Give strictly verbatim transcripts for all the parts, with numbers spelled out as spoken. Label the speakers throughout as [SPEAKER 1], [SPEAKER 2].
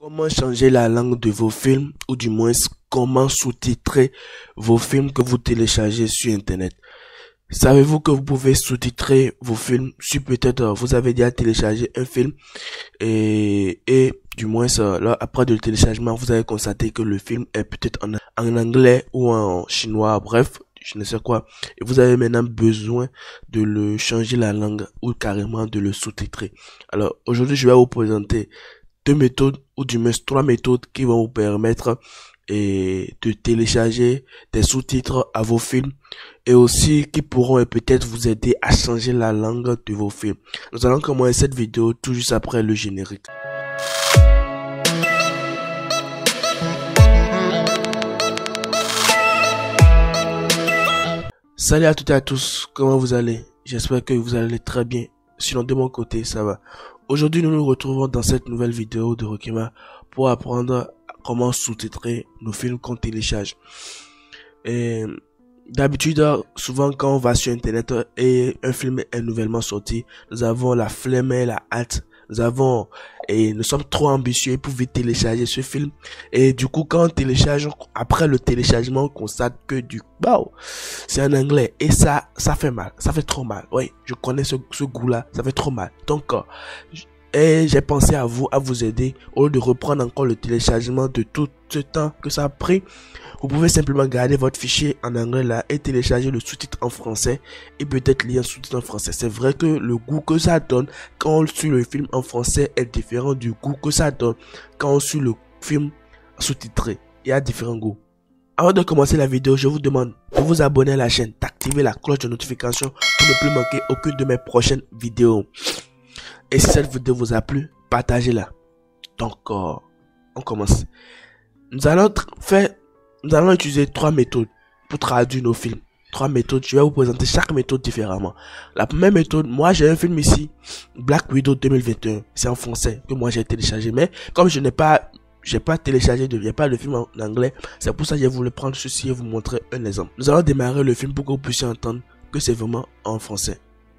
[SPEAKER 1] Comment changer la langue de vos films ou du moins comment sous-titrer vos films que vous téléchargez sur internet. Savez-vous que vous pouvez sous-titrer vos films si peut-être vous avez déjà téléchargé un film et, et du moins là, après le téléchargement vous avez constaté que le film est peut-être en, en anglais ou en chinois, bref je ne sais quoi, et vous avez maintenant besoin de le changer la langue ou carrément de le sous-titrer. Alors aujourd'hui je vais vous présenter deux méthodes ou du moins trois méthodes qui vont vous permettre et de télécharger des sous-titres à vos films et aussi qui pourront peut-être vous aider à changer la langue de vos films. Nous allons commencer cette vidéo tout juste après le générique. Salut à toutes et à tous, comment vous allez? J'espère que vous allez très bien. Sinon de mon côté ça va. Aujourd'hui nous nous retrouvons dans cette nouvelle vidéo de Rokema pour apprendre comment sous-titrer nos films qu'on télécharge. Et d'habitude, souvent quand on va sur internet et un film est nouvellement sorti, nous avons la flemme et la hâte. Nous avons et nous sommes trop ambitieux pour vite télécharger ce film. Et du coup, quand on télécharge, après le téléchargement, on constate que du wow, c'est en anglais et ça, ça fait mal, ça fait trop mal. Oui, je connais ce, ce goût-là, ça fait trop mal. Donc, et j'ai pensé à vous, à vous aider au lieu de reprendre encore le téléchargement de tout ce temps que ça a pris. Vous pouvez simplement garder votre fichier en anglais là et télécharger le sous-titre en français et peut-être lire un sous-titre en français. C'est vrai que le goût que ça donne quand on suit le film en français est différent du goût que ça donne quand on suit le film sous-titré. Il y a différents goûts. Avant de commencer la vidéo, je vous demande de vous abonner à la chaîne, d'activer la cloche de notification pour ne plus manquer aucune de mes prochaines vidéos. Et si cette vidéo vous a plu, partagez-la. Donc, euh, on commence. Nous allons faire, nous allons utiliser trois méthodes pour traduire nos films. Trois méthodes. Je vais vous présenter chaque méthode différemment. La première méthode, moi j'ai un film ici, Black Widow deux mille vingt et un. C'est en français que moi j'ai téléchargé. Mais comme je n'ai pas, j'ai pas téléchargé, de, j'ai pas le film en anglais, c'est pour ça que je voulais prendre ceci et vous montrer un exemple. Nous allons démarrer le film pour que vous puissiez entendre que c'est vraiment en français.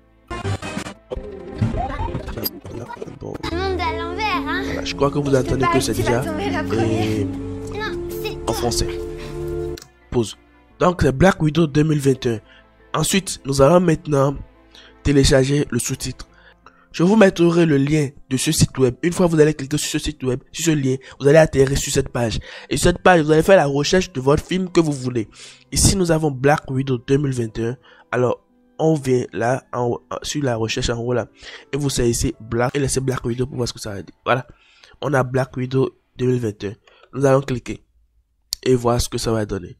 [SPEAKER 1] Bon.
[SPEAKER 2] Un monde à l'envers, hein.
[SPEAKER 1] Voilà, je crois que vous entendez que c'est déjà et... en français. Pause. Donc c'est Black Widow deux mille vingt et un. Ensuite, nous allons maintenant télécharger le sous-titre. Je vous mettrai le lien de ce site web. Une fois vous allez cliquer sur ce site web, sur ce lien, vous allez atterrir sur cette page. Et sur cette page, vous allez faire la recherche de votre film que vous voulez. Ici, nous avons Black Widow deux mille vingt et un. Alors, on vient là, en haut, sur la recherche en haut là, et vous saisissez Black, et laissez Black Widow pour voir ce que ça va dire. Voilà, on a Black Widow deux mille vingt et un. Nous allons cliquer et voir ce que ça va donner.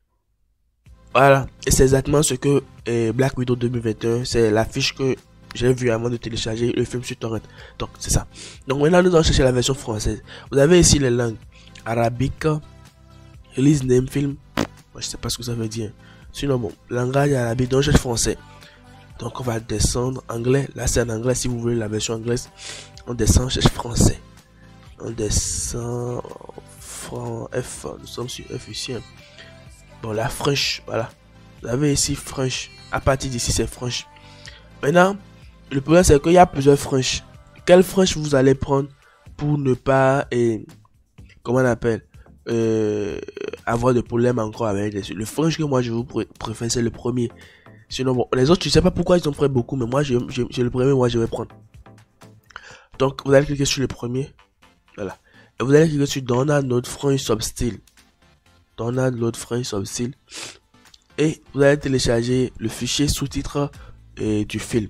[SPEAKER 1] Voilà, et c'est exactement ce que eh, Black Widow deux mille vingt et un, c'est la fiche que j'ai vue avant de télécharger le film sur torrent. Donc c'est ça. Donc maintenant nous allons chercher la version française. Vous avez ici les langues arabique, release name film. Moi, je sais pas ce que ça veut dire. Sinon bon, langage arabique, donc je cherche français. Donc on va descendre anglais. Là c'est en anglais si vous voulez la version anglaise. On descend, on cherche français. On descend franc F. Nous sommes sur F ici. Bon la French, voilà. Vous avez ici French. À partir d'ici c'est French. Maintenant, le problème c'est qu'il y a plusieurs French. Quel French vous allez prendre pour ne pas et comment on appelle euh, avoir de problème encore avec les... Le French que moi je vous pr préfère c'est le premier. Sinon bon les autres je sais pas pourquoi ils ont pris beaucoup mais moi j'ai le premier, moi je vais prendre. Donc vous allez cliquer sur le premier. Voilà. Et vous allez cliquer sur Download notre French substyle. Download notre French substyle. Et vous allez télécharger le fichier sous-titre euh, du film.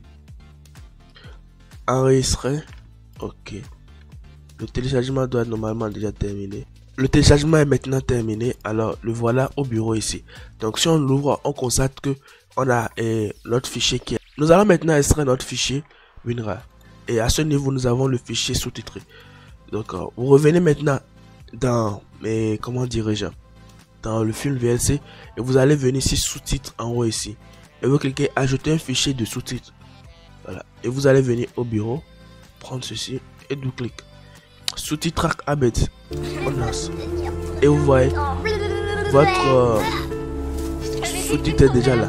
[SPEAKER 1] Enregistrer. Ok. Le téléchargement doit normalement déjà terminer. Le téléchargement est maintenant terminé. Alors le voilà au bureau ici. Donc si on l'ouvre, on constate que on a euh, notre fichier qui est. Nous allons maintenant extraire notre fichier WinRAR. Et à ce niveau, nous avons le fichier sous-titré. Donc euh, vous revenez maintenant dans mais comment dirais-je dans le film V L C et vous allez venir ici sous-titres en haut ici. Et vous cliquez ajouter un fichier de sous-titres. Voilà. Et vous allez venir au bureau, prendre ceci et double-clic. Sous-titre Abed. On lance. Et vous voyez votre euh, sous-titre est déjà là.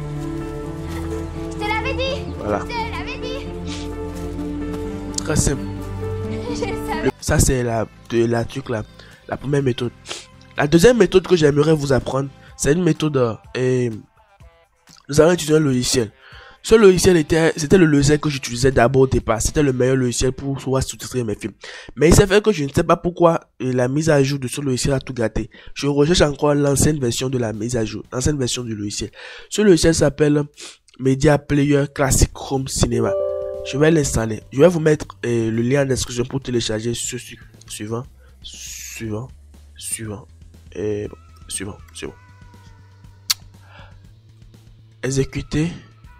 [SPEAKER 2] Je te l'avais dit.
[SPEAKER 1] Voilà.
[SPEAKER 2] Je te l'avais dit.
[SPEAKER 1] Très simple. Ça, c'est la, de, la, truc, la, la première méthode. La deuxième méthode que j'aimerais vous apprendre, c'est une méthode... Euh, nous allons utiliser un logiciel. Ce logiciel était, c'était le logiciel que j'utilisais d'abord au départ. C'était le meilleur logiciel pour pouvoir sous-titrer mes films. Mais il s'est fait que je ne sais pas pourquoi la mise à jour de ce logiciel a tout gâté. Je recherche encore l'ancienne version de la mise à jour, l'ancienne version du logiciel. Ce logiciel s'appelle Media Player Classic Home Cinema. Je vais l'installer. Je vais vous mettre euh, le lien en description pour télécharger ce suivant, suivant, suivant, et bon, suivant, suivant. Exécuter.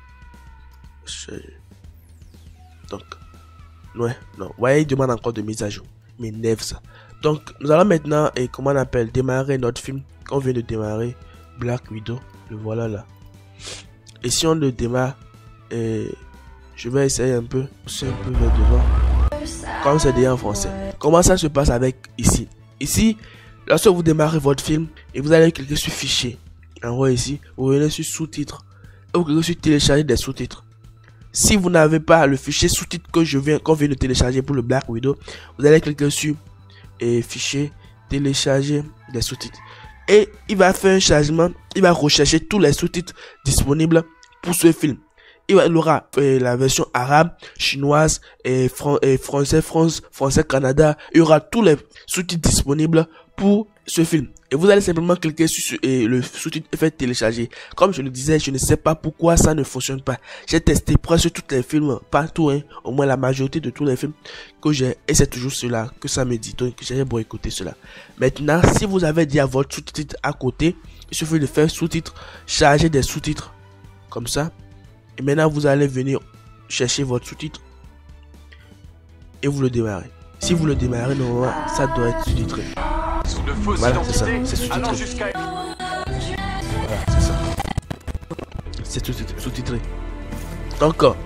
[SPEAKER 1] Donc, ouais, non, voyez, il demande encore de mise à jour. Mais neuf ça. Donc, nous allons maintenant, et comment on appelle, démarrer notre film qu'on vient de démarrer, Black Widow. Le voilà là. Et si on le démarre, et je vais essayer un peu, pousser un peu vers devant, comme c'est déjà en français. Comment ça se passe avec ici? Ici, lorsque vous démarrez votre film, et vous allez cliquer sur fichier, en haut ici, vous venez sur sous-titres, et vous cliquez sur télécharger des sous-titres. Si vous n'avez pas le fichier sous-titres que je viens, qu'on vient de télécharger pour le Black Widow, vous allez cliquer sur et fichier, télécharger des sous-titres. Et il va faire un chargement, il va rechercher tous les sous-titres disponibles pour ce film. Il, va, il aura euh, la version arabe, chinoise, et, fran et français, France, français, Canada. Il y aura tous les sous-titres disponibles pour ce film. Et vous allez simplement cliquer sur et le sous-titre et faire télécharger. Comme je le disais, je ne sais pas pourquoi ça ne fonctionne pas. J'ai testé presque tous les films, partout, hein, au moins la majorité de tous les films que j'ai. Et c'est toujours cela que ça me dit. Donc j'ai boycotté cela. Maintenant, si vous avez déjà votre sous-titre à côté, il suffit de faire sous-titres, charger des sous-titres. Comme ça. Et maintenant, vous allez venir chercher votre sous-titre. Et vous le démarrez. Si vous le démarrez, normalement, ça doit être sous-titré. Voilà, c'est ça, c'est sous-titré. Voilà, c'est ça. C'est sous-titré. Donc, euh,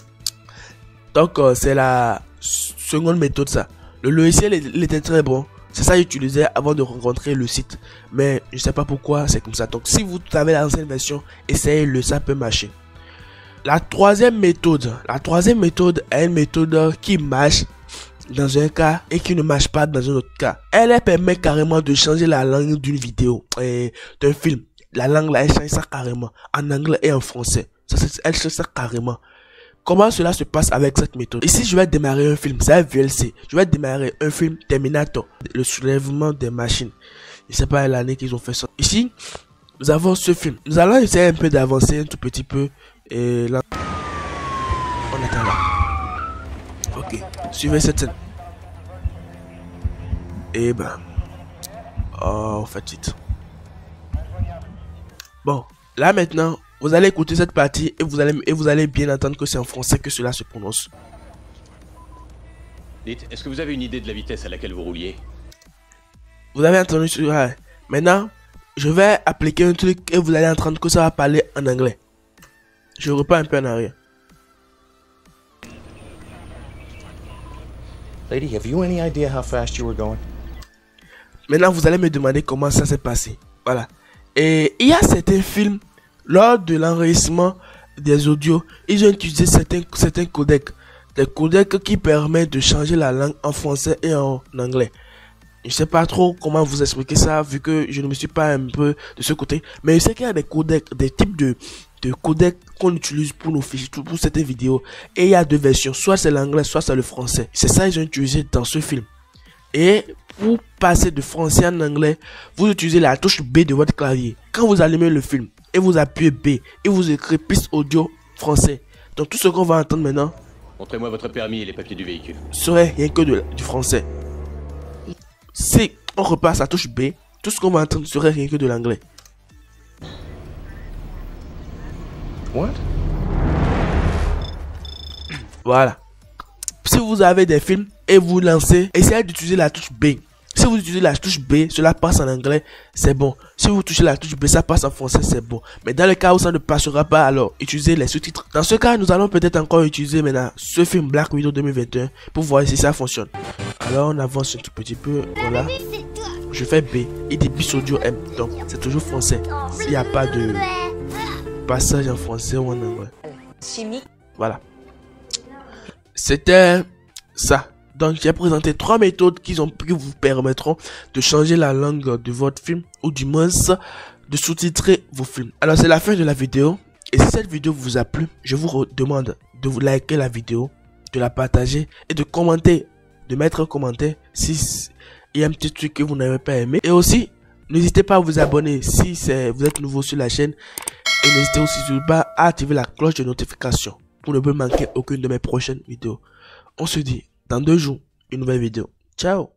[SPEAKER 1] donc euh, c'est la seconde méthode, ça. Le logiciel, il était très bon. C'est ça que j'utilisais avant de rencontrer le site. Mais je ne sais pas pourquoi c'est comme ça. Donc, si vous avez l'ancienne version, essayez-le, ça peut marcher. La troisième méthode, la troisième méthode est une méthode qui marche dans un cas et qui ne marche pas dans un autre cas. Elle, elle permet carrément de changer la langue d'une vidéo, d'un film. La langue là, elle change ça carrément en anglais et en français. Ça, elle change ça carrément. Comment cela se passe avec cette méthode? Ici, je vais démarrer un film, c'est un V L C. Je vais démarrer un film Terminator, le soulèvement des machines. Je ne sais pas l'année qu'ils ont fait ça. Ici, nous avons ce film. Nous allons essayer un peu d'avancer un tout petit peu. Et là, on attend là. Ok, suivez cette scène. Et ben, oh, faites vite. Bon, là maintenant, vous allez écouter cette partie et vous allez et vous allez bien entendre que c'est en français que cela se prononce.
[SPEAKER 3] Dites, est-ce que vous avez une idée de la vitesse à laquelle vous rouliez?
[SPEAKER 1] Vous avez entendu cela. Maintenant, je vais appliquer un truc et vous allez entendre que ça va parler en anglais. Je repars un peu en arrière.
[SPEAKER 4] Lady, have you any idea how fast you were going?
[SPEAKER 1] Maintenant, vous allez me demander comment ça s'est passé. Voilà. Et il y a certains films, lors de l'enregistrement des audios, ils ont utilisé certains, certains codecs. Des codecs qui permettent de changer la langue en français et en anglais. Je ne sais pas trop comment vous expliquer ça, vu que je ne me suis pas un peu de ce côté. Mais je sais qu'il y a des codecs, des types de, de codecs qu'on utilise pour nos fichiers, pour cette vidéo. Et il y a deux versions, soit c'est l'anglais, soit c'est le français. C'est ça qu'ils ont utilisé dans ce film. Et pour passer de français en anglais, vous utilisez la touche B de votre clavier. Quand vous allumez le film et vous appuyez B et vous écrivez piste audio français. Donc tout ce qu'on va entendre maintenant,
[SPEAKER 3] montrez-moi votre permis et les papiers du véhicule,
[SPEAKER 1] serait rien que de, du français. Si on repasse à touche B, tout ce qu'on va entendre serait rien que de l'anglais.
[SPEAKER 4] What?
[SPEAKER 1] Voilà. Si vous avez des films et vous lancez, essayez d'utiliser la touche B. Si vous utilisez la touche B, cela passe en anglais, c'est bon. Si vous touchez la touche B, ça passe en français, c'est bon. Mais dans le cas où ça ne passera pas, alors utilisez les sous-titres. Dans ce cas, nous allons peut-être encore utiliser maintenant ce film Black Widow deux mille vingt et un pour voir si ça fonctionne. Alors on avance un tout petit peu, voilà. Je fais B, il dit bis audio M, donc c'est toujours français. S'il n'y a pas de passage en français ou en anglais. Voilà. C'était ça. Donc j'ai présenté trois méthodes qui, ont, qui vous permettront de changer la langue de votre film ou du moins de sous-titrer vos films. Alors c'est la fin de la vidéo et si cette vidéo vous a plu, je vous demande de vous liker la vidéo, de la partager et de commenter, de mettre un commentaire si il y a un petit truc que vous n'avez pas aimé. Et aussi, n'hésitez pas à vous abonner si vous êtes nouveau sur la chaîne et n'hésitez aussi pas à activer la cloche de notification pour ne pas manquer aucune de mes prochaines vidéos. On se dit dans deux jours, une nouvelle vidéo. Ciao!